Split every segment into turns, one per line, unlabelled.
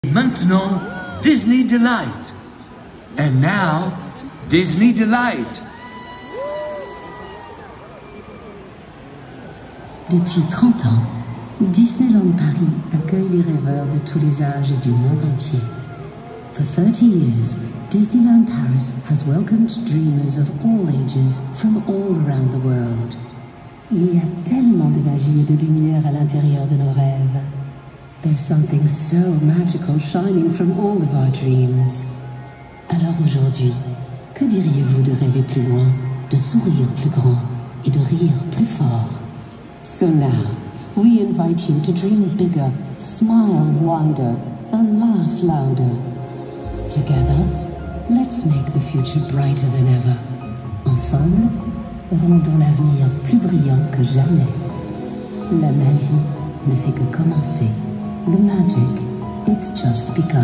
Maintenant, Disney Delight. And now, Disney Delight.
Depuis 30 ans, Disneyland Paris accueille les rêveurs de tous les âges et du monde entier. For 30 years, Disneyland Paris has welcomed dreamers of all ages from all around the world. Il y a tellement de magie et de lumière à l'intérieur de nos rêves. There's something so magical shining from all of our dreams. Alors aujourd'hui, que diriez-vous de rêver plus loin, de sourire plus grand et de rire plus fort? So now, we invite you to dream bigger, smile wider, and laugh louder. Together, let's make the future brighter than ever. Ensemble, rendons l'avenir plus brillant que jamais. La magie ne fait que commencer. The magic, it's just begun.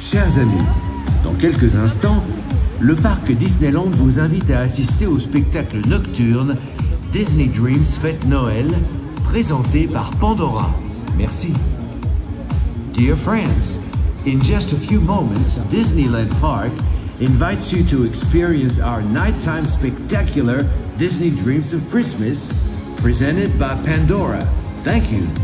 Chers amis, dans quelques instants, le parc Disneyland vous invite à assister au spectacle nocturne Disney Dreams Fête Noël, présenté par Pandora. Merci. Dear friends, in just a few moments, Disneyland Park invites you to experience our nighttime spectacular Disney Dreams of Christmas, presented by Pandora. Thank you.